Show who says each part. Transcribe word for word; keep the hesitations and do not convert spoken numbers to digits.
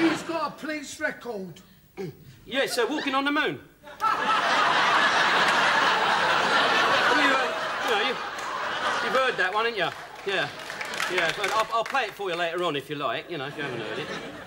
Speaker 1: He's got a police record.
Speaker 2: Yeah, so walking on the moon. you, uh, you know, you, you've heard that one, haven't you? Yeah. Yeah, I'll, I'll play it for you later on if you like, you know, if you haven't heard it.